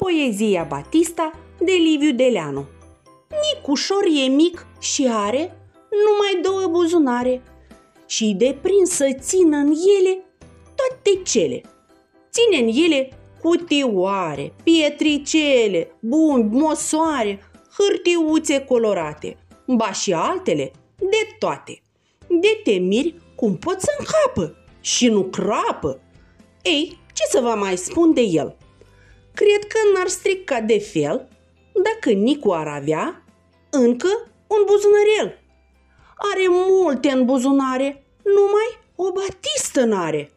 Poezia Batista de Liviu Deleanu. Nicușor e mic și are numai 2 buzunare și-i deprins să țină în ele toate cele. Ține în ele cutioare, pietricele, bumbi, mosoare, hârtiuțe colorate, ba și altele de toate. De te miri cum pot să încapă și nu crapă. Ei, ce să vă mai spun de el? Cred că n-ar strica de fel dacă Nicu ar avea încă un buzunărel. Are multe în buzunare, numai o batistă n-are.